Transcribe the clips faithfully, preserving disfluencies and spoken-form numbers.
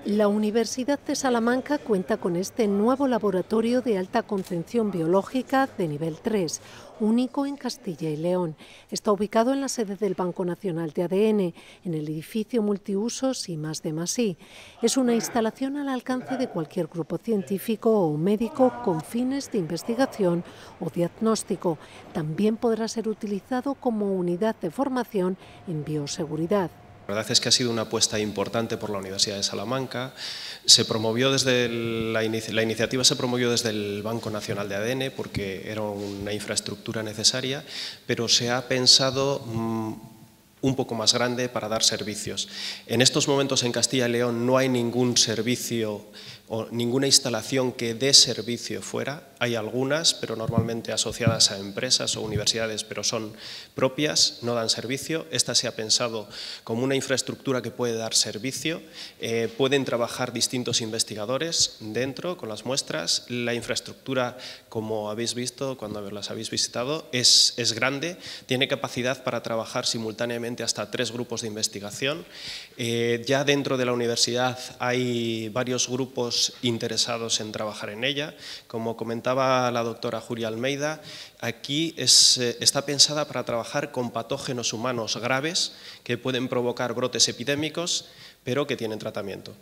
La Universidad de Salamanca cuenta con este nuevo laboratorio de alta concentración biológica de nivel tres, único en Castilla y León. Está ubicado en la sede del Banco Nacional de A D N, en el edificio multiusos I más D más I. Es una instalación al alcance de cualquier grupo científico o médico con fines de investigación o diagnóstico. También podrá ser utilizado como unidad de formación en bioseguridad. La verdad es que ha sido una apuesta importante por la Universidad de Salamanca. Se promovió desde el, la, inici la iniciativa se promovió desde el Banco Nacional de A D N porque era una infraestructura necesaria, pero se ha pensado mmm, un poco más grande para dar servicios. En estos momentos en Castilla y León no hay ningún servicio o ninguna instalación que dé servicio fuera. Hay algunas, pero normalmente asociadas a empresas o universidades, pero son propias, no dan servicio. Esta se ha pensado como una infraestructura que puede dar servicio. Eh, pueden trabajar distintos investigadores dentro con las muestras. La infraestructura, como habéis visto cuando las habéis visitado, es, es grande. Tiene capacidad para trabajar simultáneamente hasta tres grupos de investigación. Eh, ya dentro de la universidad hay varios grupos interesados en trabajar en ella. Como comentaba la doctora Julia Almeida, aquí es, eh, está pensada para trabajar con patógenos humanos graves que pueden provocar brotes epidémicos, pero que tienen tratamiento.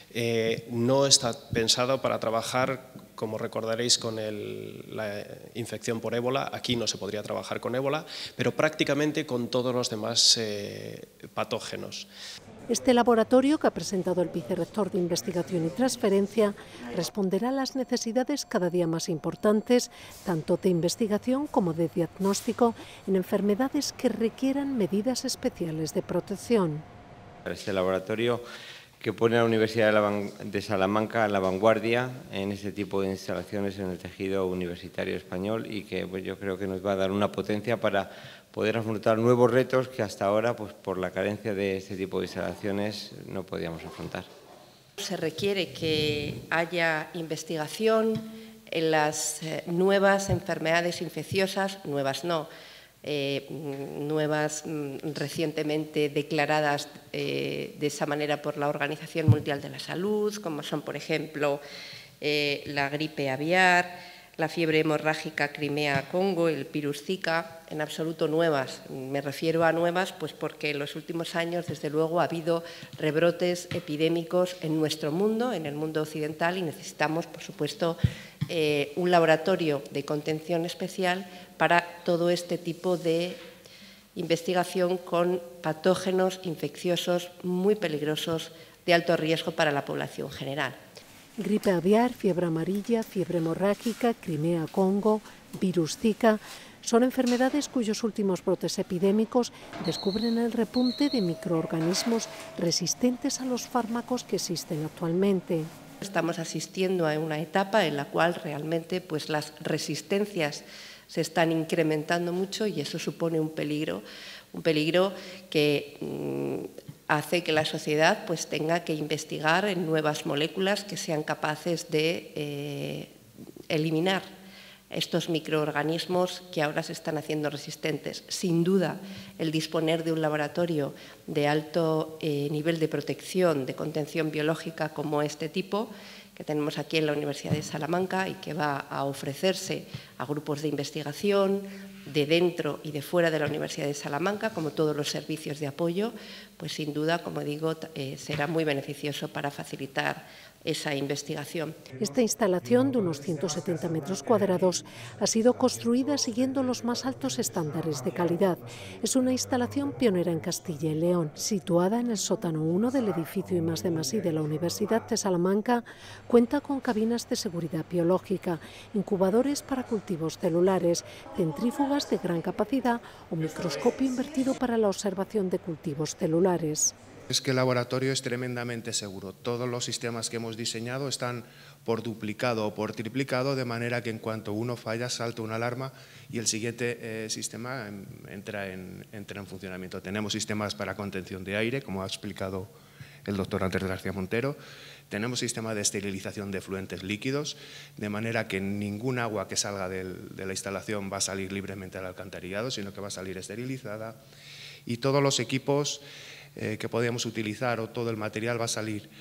Eh, no está pensado para trabajar, como recordaréis, con el, la infección por ébola. Aquí no se podría trabajar con ébola, pero prácticamente con todos los demás eh, patógenos. Este laboratorio, que ha presentado el vicerrector de Investigación y Transferencia, responderá a las necesidades cada día más importantes, tanto de investigación como de diagnóstico, en enfermedades que requieran medidas especiales de protección. Este laboratorio que pone a la Universidad de Salamanca a la vanguardia en este tipo de instalaciones en el tejido universitario español y que pues, yo creo que nos va a dar una potencia para poder afrontar nuevos retos que hasta ahora, pues, por la carencia de este tipo de instalaciones, no podíamos afrontar. Se requiere que haya investigación en las nuevas enfermedades infecciosas, nuevas no, Eh, nuevas recientemente declaradas eh, de esa manera por la Organización Mundial de la Salud, como son, por ejemplo, eh, la gripe aviar, la fiebre hemorrágica Crimea-Congo, el virus Zika, en absoluto nuevas. Me refiero a nuevas pues porque en los últimos años, desde luego, ha habido rebrotes epidémicos en nuestro mundo, en el mundo occidental, y necesitamos, por supuesto, eh, un laboratorio de contención especial para todo este tipo de investigación con patógenos infecciosos muy peligrosos de alto riesgo para la población general. Gripe aviar, fiebre amarilla, fiebre hemorrágica, Crimea-Congo, virus Zika, son enfermedades cuyos últimos brotes epidémicos descubren el repunte de microorganismos resistentes a los fármacos que existen actualmente. Estamos asistiendo a una etapa en la cual realmente pues, las resistencias se están incrementando mucho y eso supone un peligro, un peligro que mmm, hace que la sociedad pues, tenga que investigar en nuevas moléculas que sean capaces de eh, eliminar estos microorganismos que ahora se están haciendo resistentes. Sin duda, el disponer de un laboratorio de alto eh, nivel de protección, de contención biológica como este tipo, que tenemos aquí en la Universidad de Salamanca y que va a ofrecerse a grupos de investigación de dentro y de fuera de la Universidad de Salamanca, como todos los servicios de apoyo, pues sin duda, como digo, eh, será muy beneficioso para facilitar esa investigación. Esta instalación de unos ciento setenta metros cuadrados ha sido construida siguiendo los más altos estándares de calidad. Es una instalación pionera en Castilla y León. Situada en el sótano uno del edificio I más D más I de la Universidad de Salamanca, cuenta con cabinas de seguridad biológica, incubadores para cultivos celulares, centrífugas de gran capacidad o microscopio invertido para la observación de cultivos celulares. Es que el laboratorio es tremendamente seguro. Todos los sistemas que hemos diseñado están por duplicado o por triplicado, de manera que en cuanto uno falla salta una alarma y el siguiente eh, sistema entra en, entra en funcionamiento. Tenemos sistemas para contención de aire, como ha explicado el doctor Andrés García Montero. Tenemos sistema de esterilización de fluentes líquidos, de manera que ningún agua que salga del, de la instalación va a salir libremente al alcantarillado, sino que va a salir esterilizada. Y todos los equipos Eh, que podíamos utilizar o todo el material va a salir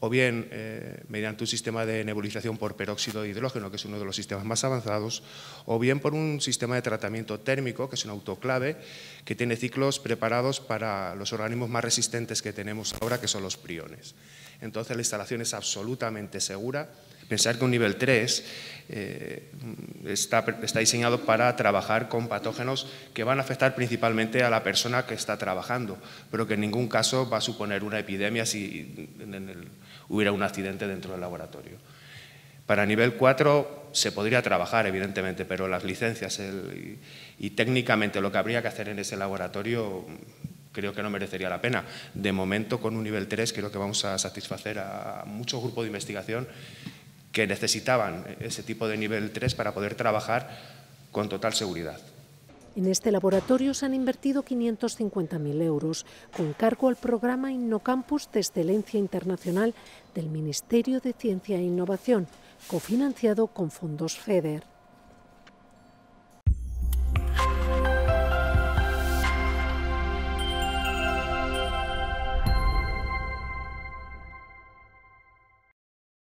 o bien eh, mediante un sistema de nebulización por peróxido de hidrógeno, que es uno de los sistemas más avanzados, o bien por un sistema de tratamiento térmico, que es un autoclave, que tiene ciclos preparados para los organismos más resistentes que tenemos ahora, que son los priones. Entonces, la instalación es absolutamente segura. Pensar que un nivel tres eh, está, está diseñado para trabajar con patógenos que van a afectar principalmente a la persona que está trabajando, pero que en ningún caso va a suponer una epidemia si en el, hubiera un accidente dentro del laboratorio. Para nivel cuatro se podría trabajar, evidentemente, pero las licencias el, y, y técnicamente lo que habría que hacer en ese laboratorio creo que no merecería la pena. De momento, con un nivel tres, creo que vamos a satisfacer a muchos grupos de investigación que necesitaban ese tipo de nivel tres para poder trabajar con total seguridad. En este laboratorio se han invertido quinientos cincuenta mil euros, con cargo al programa InnoCampus de Excelencia Internacional del Ministerio de Ciencia e Innovación, cofinanciado con fondos FEDER.